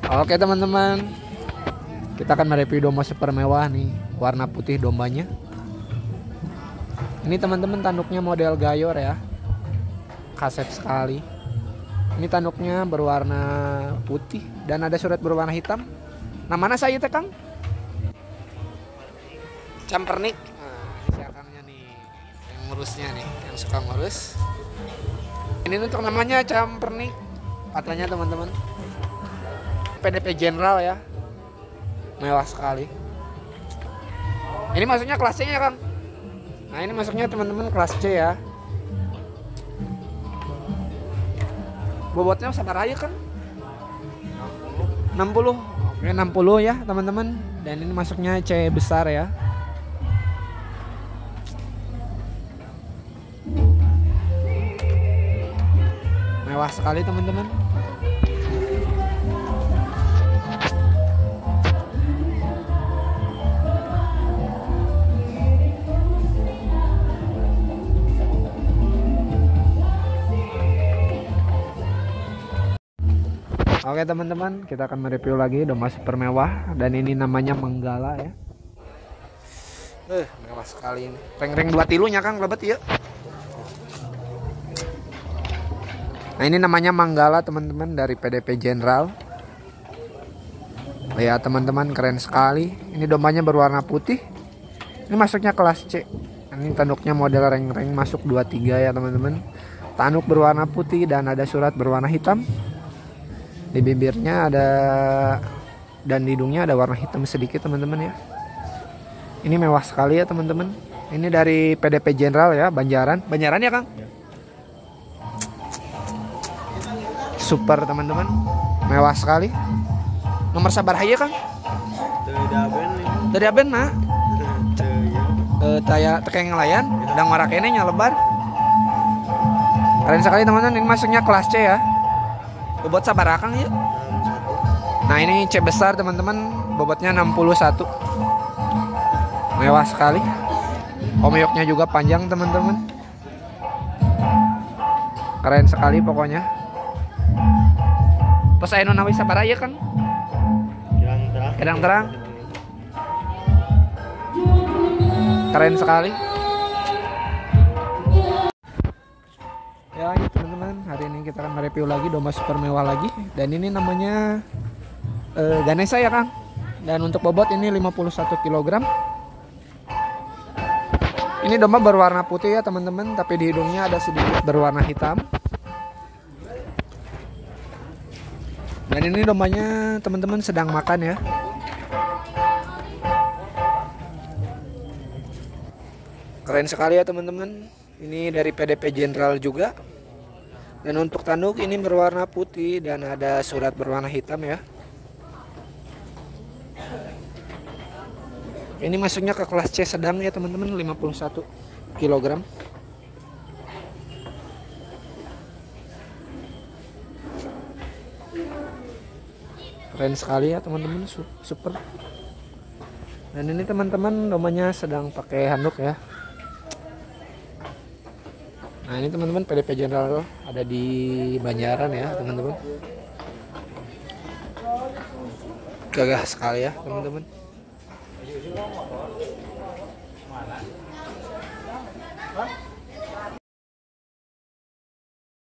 Oke teman-teman, kita akan mereview domba super mewah nih, warna putih dombanya. Ini teman-teman tanduknya model gayor ya, kasep sekali. Ini tanduknya berwarna putih dan ada surat berwarna hitam. Namanya saya teh Kang? Campernik. Nah, ini akangnya nih, yang ngurusnya nih, yang suka ngurus. Ini untuk namanya Campernik, katanya teman-teman. PDP General ya, mewah sekali. Ini masuknya kelas C ya Kang. Nah ini masuknya teman-teman kelas C ya. Bobotnya sabar aja kan 60. Oke 60 ya teman-teman. Dan ini masuknya C besar ya. Mewah sekali teman-teman. Oke teman-teman, kita akan mereview lagi domba super mewah dan ini namanya Manggala ya. Mewah sekali ini. Reng-reng 2 tilunya Kang, lebet ya. Nah ini namanya Manggala teman-teman dari PDP General. Ya teman-teman, keren sekali. Ini dombanya berwarna putih. Ini masuknya kelas C. Ini tanduknya model reng-reng masuk 23 ya teman-teman. Tanduk berwarna putih dan ada surat berwarna hitam. Di bibirnya ada dan di hidungnya ada warna hitam sedikit teman-teman ya. Ini mewah sekali ya teman-teman. Ini dari PDP General ya, Banjaran ya Kang. Super teman-teman, mewah sekali. Nomor sabar haya Kang. Dari aben mah. Taya tekeng ngelayan, dan warna kene nya lebar. Keren sekali teman-teman. Ini masuknya kelas C ya. Bobot sabar Kang ya. Nah ini C besar teman-teman, bobotnya 61. Mewah sekali. Omyoknya juga panjang teman-teman. Keren sekali pokoknya. Pas ayo nawi sabar aja Kang. Terang. Keren sekali. Ya ini teman-teman, hari ini kita akan mereview lagi domba super mewah lagi. Dan ini namanya Ganesha ya Kang. Dan untuk bobot ini 51 kg. Ini domba berwarna putih ya teman-teman, tapi di hidungnya ada sedikit berwarna hitam. Dan ini dombanya teman-teman sedang makan ya. Keren sekali ya teman-teman. Ini dari PDP General juga. Dan untuk tanduk ini berwarna putih dan ada surat berwarna hitam ya. Ini masuknya ke kelas C sedang ya teman-teman, 51 kg. Keren sekali ya teman-teman, super. Dan ini teman-teman dombanya sedang pakai handuk ya. Nah ini teman-teman PDP General ada di Banjaran ya teman-teman. Gagah sekali ya teman-teman.